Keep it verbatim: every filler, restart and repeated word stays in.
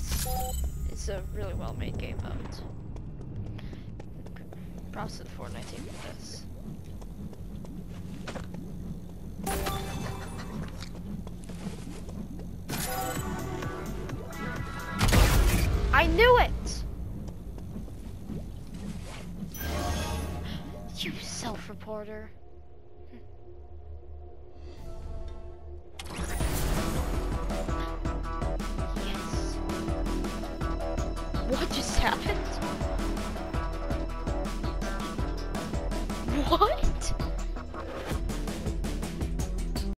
this. It's a really well-made game mode. Props to the Fortnite team for this. I knew it! You self-reporter. Yes. What just happened? What?